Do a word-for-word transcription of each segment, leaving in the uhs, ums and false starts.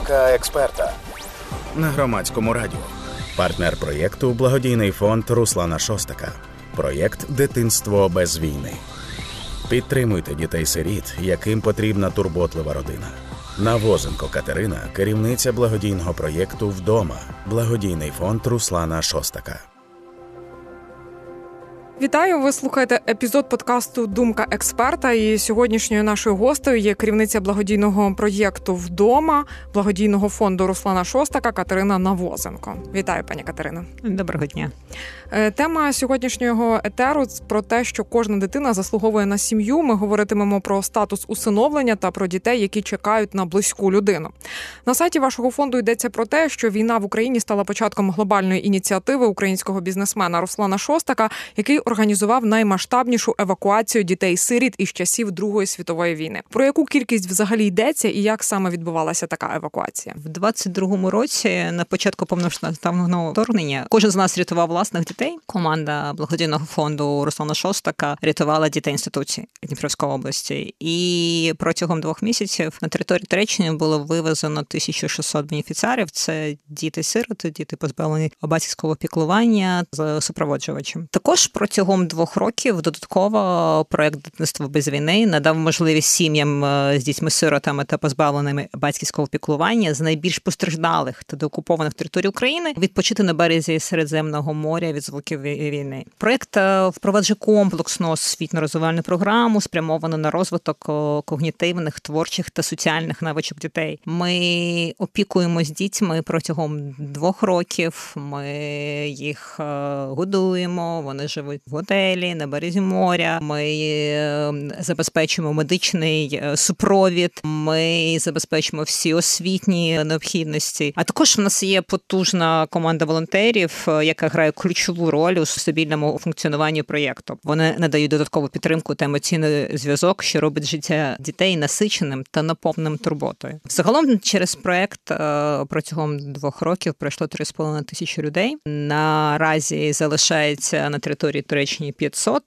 Думка експерта на Громадському радіо. Партнер проєкту – благодійний фонд Руслана Шостака. Проєкт «Дитинство без війни». Підтримуйте дітей-сиріт, яким потрібна турботлива родина. Навозенко Катерина – керівниця благодійного проєкту «Вдома». Благодійний фонд Руслана Шостака. Вітаю! Ви слухаєте епізод подкасту «Думка експерта». І сьогоднішньою нашою гостею є керівниця благодійного проєкту «Вдома» благодійного фонду Руслана Шостака Катерина Навозенко. Вітаю, пані Катерина. Доброго дня. Тема сьогоднішнього етеру про те, що кожна дитина заслуговує на сім'ю. Ми говоритимемо про статус усиновлення та про дітей, які чекають на близьку людину. На сайті вашого фонду йдеться про те, що війна в Україні стала початком глобальної ініціативи українського бізнесмена Руслана Шостака, який організував наймасштабнішу евакуацію дітей-сиріт із часів Другої світової війни. Про яку кількість взагалі йдеться і як саме відбувалася така евакуація? В двадцять другому році, на початку повномасштабного вторгнення, кожен з нас рятував власних дітей. Команда благодійного фонду Руслана Шостака рятувала дітей інституції Дніпровської області. І протягом двох місяців на території Туреччини було вивезено тисяча шістсот бенефіціарів. Це діти-сироти, діти позбавлені батьківського піклування з супроводжувачем. Також протягом двох років додатково проєкт «Дитинство без війни» надав можливість сім'ям з дітьми-сиротами та позбавленими батьківського піклування з найбільш постраждалих та деокупованих територій України відпочити на березі Середземного моря від звуків війни. Проєкт впроваджує комплексну освітньо-розвивальну програму, спрямовану на розвиток когнітивних, творчих та соціальних навичок дітей. Ми опікуємось дітьми протягом двох років, ми їх годуємо, вони живуть в готелі, на березі моря, ми забезпечуємо медичний супровід, ми забезпечуємо всі освітні необхідності. А також в нас є потужна команда волонтерів, яка грає ключову роль у стабільному функціонуванні проєкту. Вони надають додаткову підтримку та емоційний зв'язок, що робить життя дітей насиченим та наповненим турботою. Загалом через проєкт протягом двох років пройшло три з половиною тисячі людей. Наразі залишається на території Туреччини п'ятсот,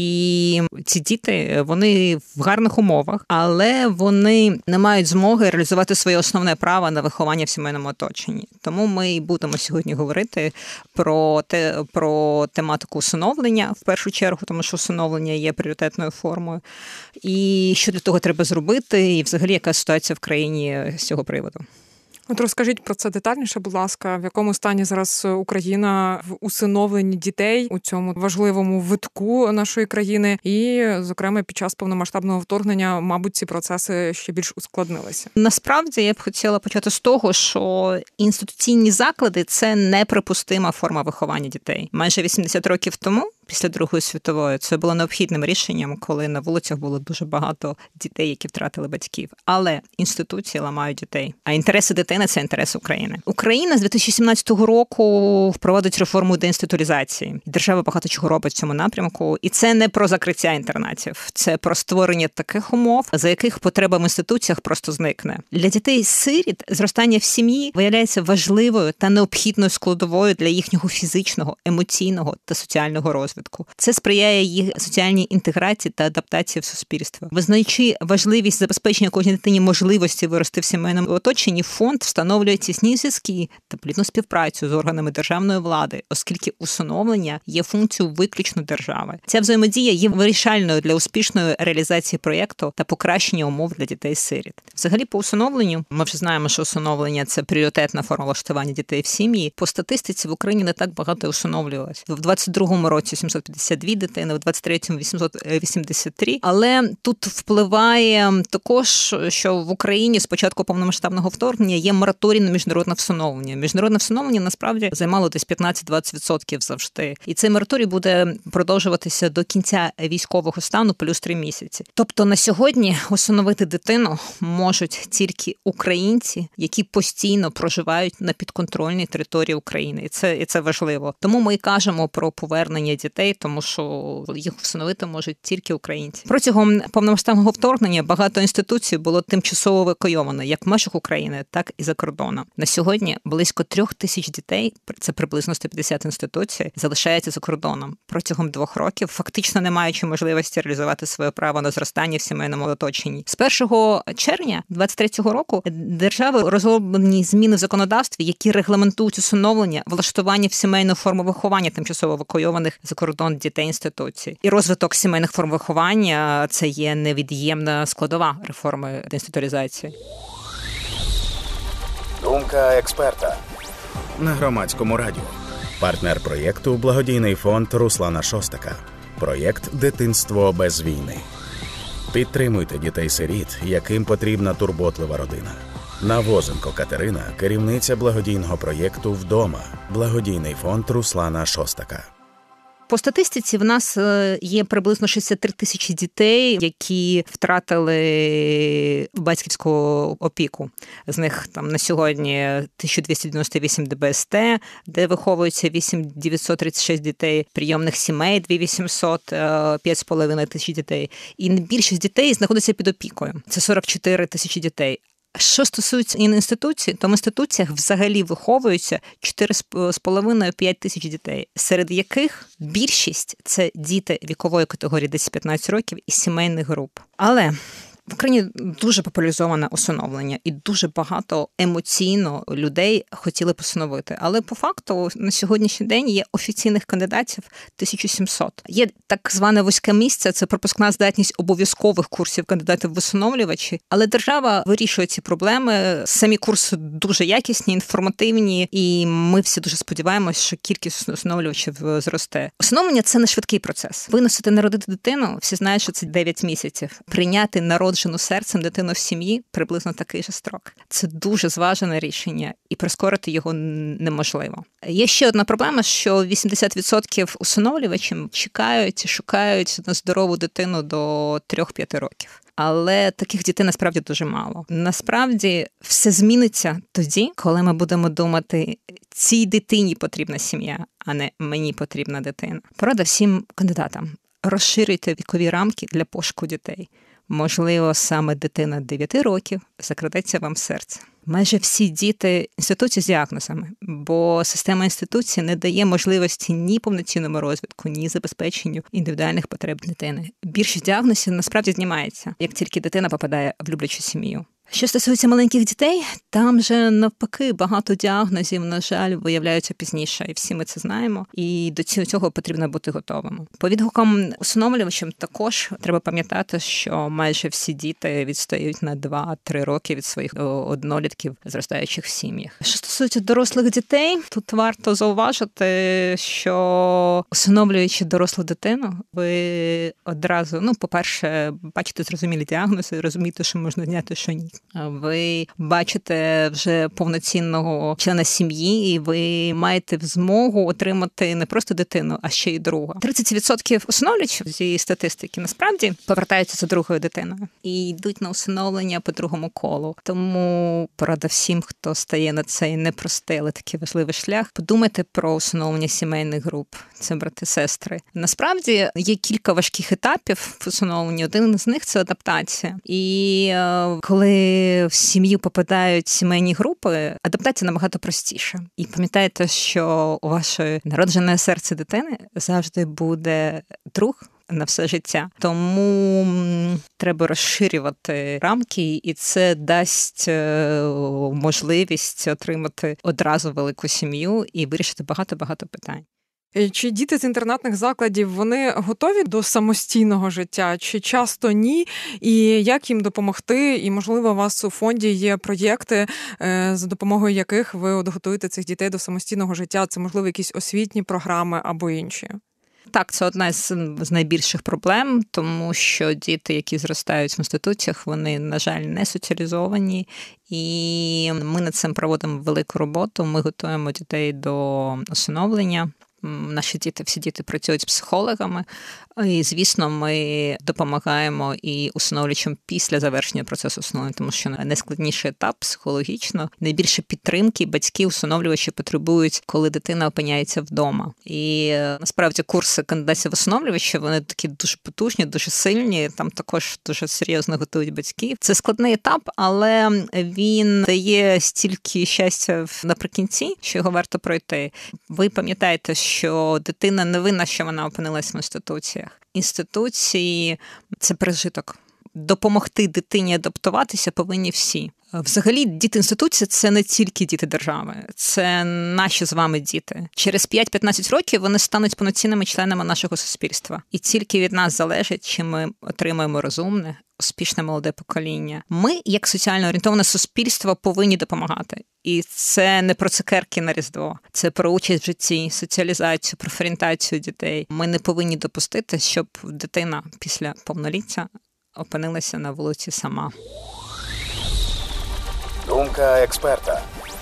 і ці діти, вони в гарних умовах, але вони не мають змоги реалізувати своє основне право на виховання в сімейному оточенні. Тому ми і будемо сьогодні говорити про те, про тематику усиновлення, в першу чергу, тому що усиновлення є пріоритетною формою, і що для того треба зробити, і взагалі яка ситуація в країні з цього приводу. От розкажіть про це детальніше, будь ласка, в якому стані зараз Україна в усиновленні дітей у цьому важливому витку нашої країни, і, зокрема, під час повномасштабного вторгнення, мабуть, ці процеси ще більш ускладнилися. Насправді, я б хотіла почати з того, що інституційні заклади – це неприпустима форма виховання дітей. Майже вісімдесят років тому, після Другої світової, це було необхідним рішенням, коли на вулицях було дуже багато дітей, які втратили батьків. Але інституції ламають дітей, а інтереси дитини – це інтерес України. Україна з дві тисячі сімнадцятого року впровадить реформу деінституалізації. Держава багато чого робить в цьому напрямку. І це не про закриття інтернатів. Це про створення таких умов, за яких потреба в інституціях просто зникне. Для дітей-сиріт зростання в сім'ї виявляється важливою та необхідною складовою для їхнього фізичного, емоційного та соціального розвитку. Це сприяє їх соціальній інтеграції та адаптації в суспільство. Визнаючи важливість забезпечення кожній дитині можливості вирости в сімейному оточенні, фонд встановлює тісні зв'язки та плідну співпрацю з органами державної влади, оскільки усиновлення є функцією виключно держави. Ця взаємодія є вирішальною для успішної реалізації проєкту та покращення умов для дітей-сиріт. Взагалі, по усиновленню, ми вже знаємо, що усиновлення – це пріоритетна форма влаштування дітей в сім'ї. По статистиці в Україні не так багато усиновлювалось. В двадцять другому році сімсот п'ятдесят дві дитини, в двадцять третьому вісімсот вісімдесят три. Але тут впливає також, що в Україні з початку повномасштабного вторгнення є мораторій на міжнародне всиновлення. Міжнародне всиновлення насправді займало десь п'ятнадцять-двадцять відсотків завжди. І цей мораторій буде продовжуватися до кінця військового стану плюс три місяці. Тобто на сьогодні усиновити дитину можуть тільки українці, які постійно проживають на підконтрольній території України. І це, і це важливо. Тому ми і кажемо про повернення дітей дітей, тому що їх всиновити можуть тільки українці. Протягом повномасштабного вторгнення багато інституцій було тимчасово евакуйовано як в межах України, так і за кордоном. На сьогодні близько трьох тисяч дітей, це приблизно сто п'ятдесят інституцій, залишається за кордоном. Протягом двох років, фактично не маючи можливості реалізувати своє право на зростання в сімейному оточенні. З першого червня двадцять третього року держави розроблені зміни в законодавстві, які регламентують усиновлення, влаштування в сімейну форму виховання тимчасово евакуйованих за кордон дітей інституцій. І розвиток сімейних форм виховання – це є невід'ємна складова реформи деінституалізації. Думка експерта на Громадському радіо. Партнер проєкту – благодійний фонд Руслана Шостака. Проєкт «Дитинство без війни». Підтримуйте дітей-сиріт, яким потрібна турботлива родина. Навозенко Катерина, керівниця благодійного проєкту «Вдома». Благодійний фонд Руслана Шостака. По статистиці в нас є приблизно шістдесят три тисячі дітей, які втратили батьківську опіку. З них там на сьогодні тисяча двісті дев'яносто вісім ДБСТ, де виховується вісім тисяч дев'ятсот тридцять шість дітей, прийомних сімей дві тисячі вісімсот, п'ять з половиною тисяч дітей. І більшість дітей знаходиться під опікою. Це сорок чотири тисячі дітей. Що стосується інституцій, то в інституціях взагалі виховуються чотири з половиною - п'ять тисяч дітей, серед яких більшість – це діти вікової категорії десять-п'ятнадцять років і сімейних груп. Але в Україні дуже популяризоване усиновлення і дуже багато емоційно людей хотіли посиновити. Але по факту на сьогоднішній день є офіційних кандидатів тисяча сімсот. Є так зване вузьке місце, це пропускна здатність обов'язкових курсів кандидатів в усиновлювачі. Але держава вирішує ці проблеми. Самі курси дуже якісні, інформативні, і ми всі дуже сподіваємося, що кількість усиновлювачів зросте. Усиновлення – це не швидкий процес. Виносити, народити дитину, всі знають, що це дев'ять місяців. Прийняти народ серцем дитину в сім'ї приблизно такий же строк. Це дуже зважене рішення, і прискорити його неможливо. Є ще одна проблема, що вісімдесят відсотків усиновлювачів чекають і шукають на здорову дитину до трьох-п'яти років. Але таких дітей насправді дуже мало. Насправді все зміниться тоді, коли ми будемо думати, цій дитині потрібна сім'я, а не мені потрібна дитина. Порада всім кандидатам. Розширюйте вікові рамки для пошуку дітей. Можливо, саме дитина дев'яти років закрадеться вам в серце. Майже всі діти інституції з діагнозами, бо система інституції не дає можливості ні повноцінному розвитку, ні забезпеченню індивідуальних потреб дитини. Більшість діагнозів насправді знімається, як тільки дитина попадає в люблячу сім'ю. Що стосується маленьких дітей, там же навпаки багато діагнозів, на жаль, виявляються пізніше, і всі ми це знаємо, і до цього потрібно бути готовими. По відгукам усиновлювачам також треба пам'ятати, що майже всі діти відстають на два-три роки від своїх однолітків, зростаючих в сім'ях. Що стосується дорослих дітей, тут варто зауважити, що усиновлюючи дорослу дитину, ви одразу, ну, по-перше, бачите зрозумілі діагнози, розумієте, що можна зняти, що ні. Ви бачите вже повноцінного члена сім'ї, і ви маєте змогу отримати не просто дитину, а ще й друга. тридцять відсотків усиновлювачів зі статистики насправді повертаються за другою дитиною і йдуть на усиновлення по другому колу. Тому порада всім, хто стає на цей непростий, але такий важливий шлях, подумайте про усиновлення сімейних груп. Це брати-сестри. Насправді є кілька важких етапів в усиновленні. Один з них – це адаптація. І коли в сім'ю попадають сімейні групи, адаптація набагато простіша. І пам'ятайте, що у вашої народжене серце дитини завжди буде друг на все життя. Тому треба розширювати рамки, і це дасть можливість отримати одразу велику сім'ю і вирішити багато-багато питань. Чи діти з інтернатних закладів, вони готові до самостійного життя, чи часто ні? І як їм допомогти? І, можливо, у вас у фонді є проєкти, за допомогою яких ви от готуєте цих дітей до самостійного життя? Це, можливо, якісь освітні програми або інші? Так, це одна з, з найбільших проблем, тому що діти, які зростають в інституціях, вони, на жаль, не соціалізовані, і ми над цим проводимо велику роботу. Ми готуємо дітей до усиновлення. Наші діти, всі діти працюють з психологами. І, звісно, ми допомагаємо і усиновлювачам після завершення процесу усиновлення, тому що найскладніший етап психологічно, найбільше підтримки батьки усиновлювачі потребують, коли дитина опиняється вдома. І насправді курси кандидатів в усиновлювачі, вони такі дуже потужні, дуже сильні, там також дуже серйозно готують батьків. Це складний етап, але він дає стільки щастя наприкінці, що його варто пройти. Ви пам'ятаєте, що дитина не винна, що вона опинилась в інституціях. Інституції – це пережиток. Допомогти дитині адаптуватися повинні всі. Взагалі, діти-інституції – це не тільки діти держави, це наші з вами діти. Через п'ять-п'ятнадцять років вони стануть повноцінними членами нашого суспільства. І тільки від нас залежить, чи ми отримаємо розумне, успішне молоде покоління. Ми, як соціально орієнтоване суспільство, повинні допомагати. І це не про цукерки на Різдво, це про участь в житті, соціалізацію, профорієнтацію дітей. Ми не повинні допустити, щоб дитина після повноліття опинилася на вулиці сама. Думка експерта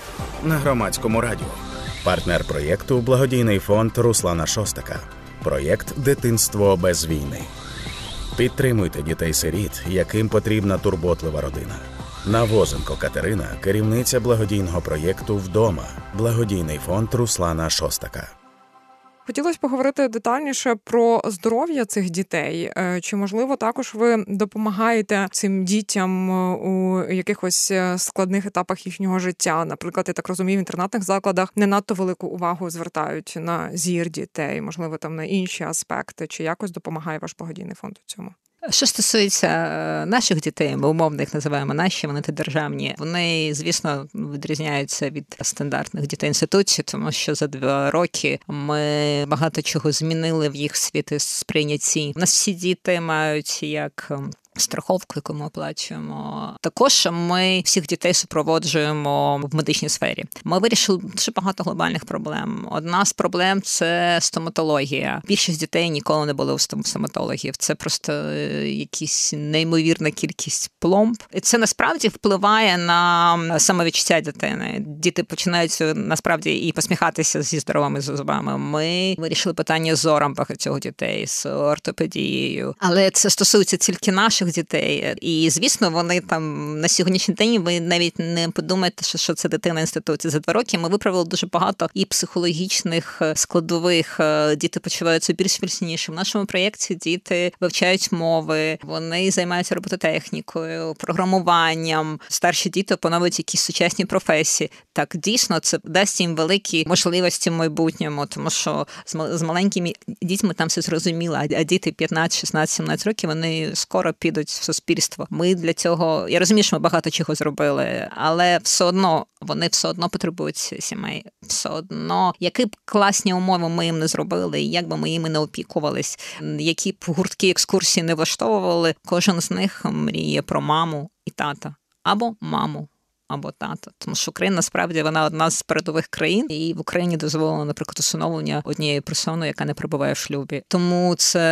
на Громадському радіо. Партнер проєкту – благодійний фонд Руслана Шостака. Проєкт «Дитинство без війни». Підтримуйте дітей-сиріт, яким потрібна турботлива родина. Навозенко Катерина, керівниця благодійного проєкту «Вдома». Благодійний фонд Руслана Шостака. Хотілося поговорити детальніше про здоров'я цих дітей. Чи, можливо, також ви допомагаєте цим дітям у якихось складних етапах їхнього життя? Наприклад, я так розумію, в інтернатних закладах не надто велику увагу звертають на зір дітей, можливо, там на інші аспекти. Чи якось допомагає ваш благодійний фонд у цьому? Що стосується наших дітей, ми умовно їх називаємо наші, вони державні. Вони, звісно, відрізняються від стандартних дітей-інституцій, тому що за два роки ми багато чого змінили в їх світосприйнятті. У нас всі діти мають як страховку, яку ми оплачуємо. Також ми всіх дітей супроводжуємо в медичній сфері. Ми вирішили дуже багато глобальних проблем. Одна з проблем – це стоматологія. Більшість дітей ніколи не були у стоматологів. Це просто якась неймовірна кількість пломб. І це насправді впливає на самовідчуття дитини. Діти починають насправді і посміхатися зі здоровими зубами. Ми вирішили питання з зором багатьох дітей, з ортопедією. Але це стосується тільки наших дітей. І, звісно, вони там на сьогоднішній день, ви навіть не подумаєте, що, що це дитина інституції. За два роки ми виправили дуже багато і психологічних складових. Діти почуваються більш вільніше. В нашому проєкті діти вивчають мови, вони займаються робототехнікою, програмуванням. Старші діти опановують якісь сучасні професії. Так, дійсно, це дасть їм великі можливості в майбутньому, тому що з маленькими дітьми там все зрозуміло, а діти п'ятнадцять, шістнадцять, сімнадцять років, вони скоро підуть в суспільство. Ми для цього, я розумію, що ми багато чого зробили, але все одно, вони все одно потребують сімей. Все одно, які б класні умови ми їм не зробили, як би ми їм не опікувались, які б гуртки екскурсії не влаштовували, кожен з них мріє про маму і тата. Або маму, або тата. Тому що Україна, насправді, вона одна з передових країн, і в Україні дозволено, наприклад, усиновлення однієї персони, яка не перебуває в шлюбі. Тому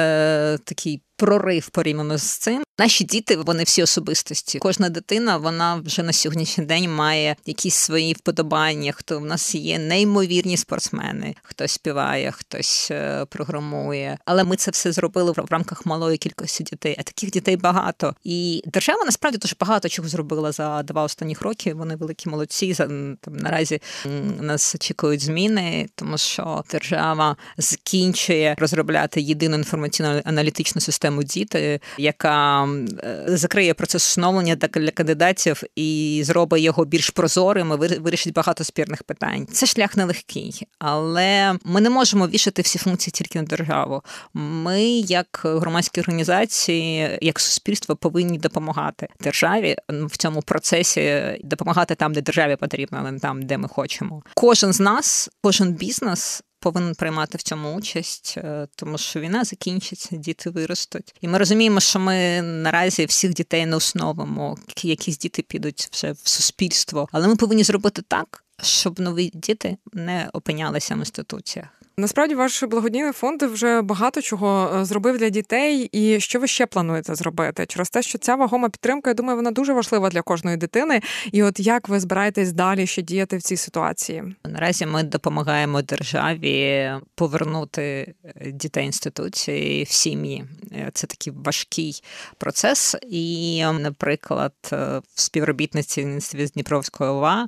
це такий прорив порівняно з цим. Наші діти, вони всі особистості. Кожна дитина, вона вже на сьогоднішній день має якісь свої вподобання. Хто в нас є неймовірні спортсмени, хтось співає, хтось програмує. Але ми це все зробили в рамках малої кількості дітей. А таких дітей багато. І держава, насправді, дуже багато чого зробила за два останніх роки. Вони великі молодці. Там, наразі нас очікують зміни, тому що держава закінчує розробляти єдину інформаційно-аналітичну систему діти, яка закриє процес усиновлення для кандидатів і зробить його більш прозорим, і вирішить багато спірних питань. Це шлях нелегкий, але ми не можемо вішати всі функції тільки на державу. Ми, як громадські організації, як суспільство, повинні допомагати державі в цьому процесі, допомагати там, де державі потрібно, а не там, де ми хочемо. Кожен з нас, кожен бізнес повинен приймати в цьому участь, тому що війна закінчиться, діти виростуть. І ми розуміємо, що ми наразі всіх дітей не усиновимо, якісь діти підуть вже в суспільство. Але ми повинні зробити так, щоб нові діти не опинялися в інституціях. Насправді, ваш благодійний фонд вже багато чого зробив для дітей. І що ви ще плануєте зробити? Через те, що ця вагома підтримка, я думаю, вона дуже важлива для кожної дитини. І от як ви збираєтесь далі ще діяти в цій ситуації? Наразі ми допомагаємо державі повернути дітей інституції в сім'ї. Це такий важкий процес. І, наприклад, в співробітництві з Дніпровської ОВА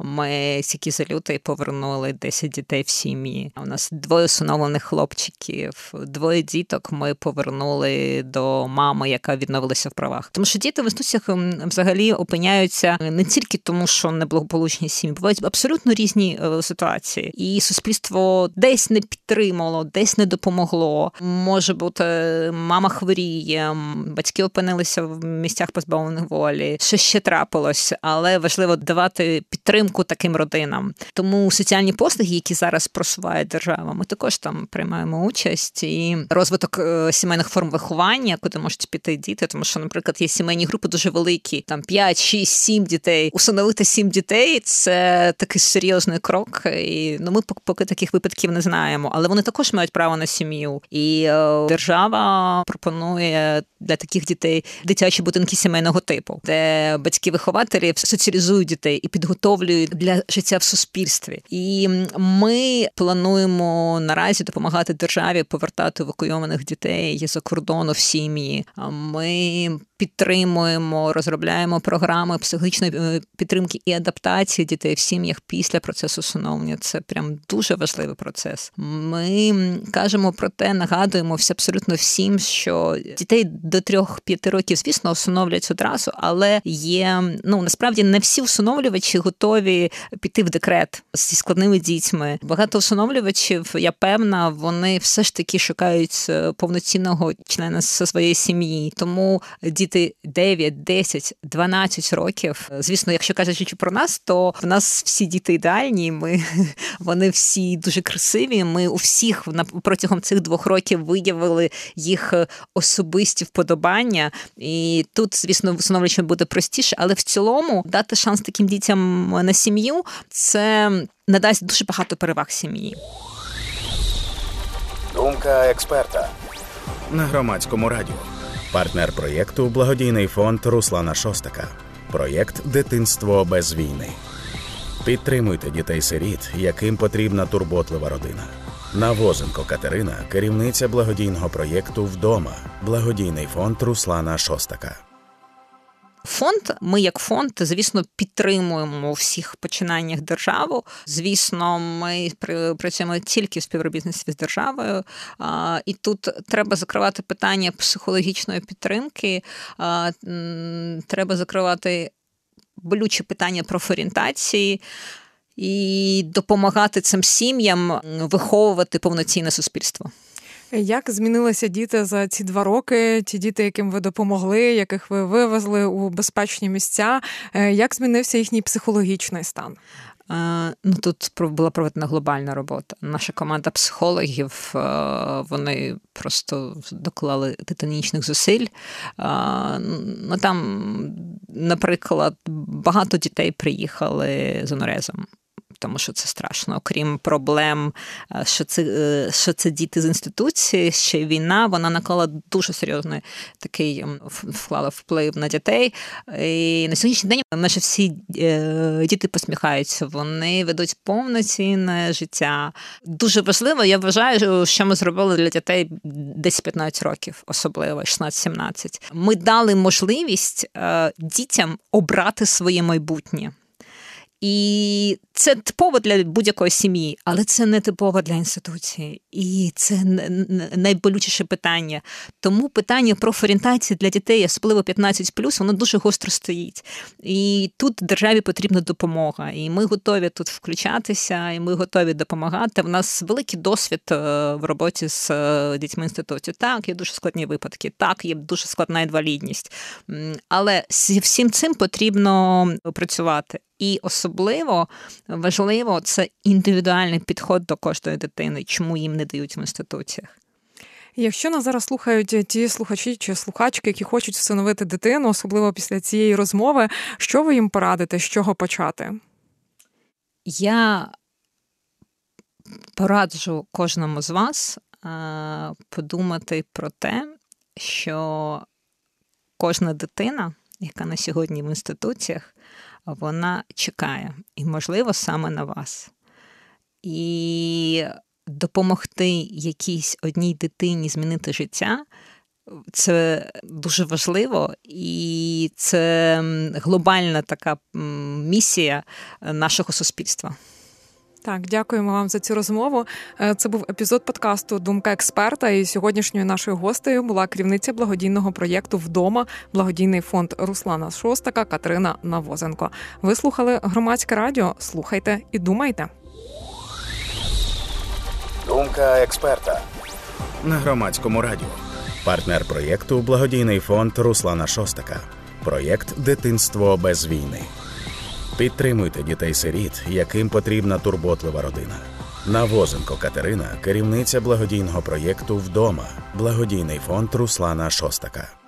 ми стільки за лютий повернули десять дітей в сім'ї. У нас двоє усиновлених хлопчиків, двоє діток ми повернули до мами, яка відновилася в правах. Тому що діти в інституціях взагалі опиняються не тільки тому, що неблагополучні сім'ї, бувають абсолютно різні ситуації. І суспільство десь не підтримало, десь не допомогло. Може бути, мама хворіє, батьки опинилися в місцях позбавлених волі, що ще трапилось, але важливо давати підтримку таким родинам. Тому соціальні послуги, які зараз просуває держава, ми також там приймаємо участь. І розвиток сімейних форм виховання, куди можуть піти діти, тому що, наприклад, є сімейні групи дуже великі, там п'ять, шість, сім дітей. Усиновити сім дітей – це такий серйозний крок. І, ну, ми поки таких випадків не знаємо, але вони також мають право на сім'ю. І е, держава пропонує для таких дітей дитячі будинки сімейного типу, де батьки-вихователі соціалізують дітей і підготовлюють для життя в суспільстві. І ми плануємо наразі допомагати державі повертати евакуйованих дітей за кордону в сім'ї. Ми підтримуємо, розробляємо програми психологічної підтримки і адаптації дітей в сім'ях після процесу усиновлення. Це прям дуже важливий процес. Ми кажемо про те, нагадуємо все абсолютно всім, що дітей до трьох-п'яти років, звісно, усиновлюють одразу, але є, ну, насправді не всі усиновлювачі готові піти в декрет зі складними дітьми. Багато усиновлювачів, я певна, вони все ж таки шукають повноцінного члена зі своєї сім'ї. Тому діти дев'ять, десять, дванадцять років. Звісно, якщо кажучи про нас, то в нас всі діти ідеальні, ми, вони всі дуже красиві. Ми у всіх протягом цих двох років виявили їх особисті вподобання. І тут, звісно, усиновлювачам буде простіше, але в цілому дати шанс таким дітям на сім'ю – це надасть дуже багато переваг сім'ї. Думка експерта на Громадському радіо. Партнер проєкту – благодійний фонд Руслана Шостака. Проєкт «Дитинство без війни». Підтримуйте дітей-сиріт, яким потрібна турботлива родина. Навозенко Катерина – керівниця благодійного проєкту «Вдома». Благодійний фонд Руслана Шостака. Фонд, ми як фонд, звісно, підтримуємо у всіх починаннях державу. Звісно, ми працюємо тільки в співробітництві з державою. І тут треба закривати питання психологічної підтримки, треба закривати болючі питання профорієнтації і допомагати цим сім'ям виховувати повноцінне суспільство. Як змінилися діти за ці два роки, ті діти, яким ви допомогли, яких ви вивезли у безпечні місця, як змінився їхній психологічний стан? Ну, тут була проведена глобальна робота. Наша команда психологів, вони просто доклали титанічних зусиль. Ну, там, наприклад, багато дітей приїхали з онорезом. Тому що це страшно. Окрім проблем, що це, що це діти з інституції, ще й війна, вона наклала дуже серйозний такий, вклала вплив на дітей. І на сьогоднішній день майже всі діти посміхаються, вони ведуть повноцінне життя. Дуже важливо, я вважаю, що ми зробили для дітей десь п'ятнадцять років, особливо шістнадцять-сімнадцять. Ми дали можливість дітям обрати своє майбутнє. І це типово для будь-якої сім'ї, але це не типово для інституції. І це найболючіше питання. Тому питання профорієнтації для дітей, особливо п'ятнадцять плюс, воно дуже гостро стоїть. І тут державі потрібна допомога. І ми готові тут включатися, і ми готові допомагати. В нас великий досвід в роботі з дітьми інституції. Так, є дуже складні випадки, так, є дуже складна інвалідність. Але з всім цим потрібно працювати. І особливо важливо – це індивідуальний підход до кожної дитини, чому їм не дають в інституціях. Якщо нас зараз слухають ті слухачі чи слухачки, які хочуть всиновити дитину, особливо після цієї розмови, що ви їм порадите, з чого почати? Я пораджу кожному з вас подумати про те, що кожна дитина, яка на сьогодні в інституціях, вона чекає, і, можливо, саме на вас. І допомогти якійсь одній дитині змінити життя – це дуже важливо, і це глобальна така місія нашого суспільства. Так, дякуємо вам за цю розмову. Це був епізод подкасту «Думка експерта», і сьогоднішньою нашою гостею була керівниця благодійного проєкту «Вдома», благодійний фонд Руслана Шостака Катерина Навозенко. Ви слухали Громадське радіо. Слухайте і думайте. Думка експерта на Громадському радіо. Партнер проєкту – благодійний фонд Руслана Шостака. Проєкт «Дитинство без війни». Підтримуйте дітей-сиріт, яким потрібна турботлива родина. Навозенко Катерина – керівниця благодійного проєкту «Вдома», благодійний фонд Руслана Шостака.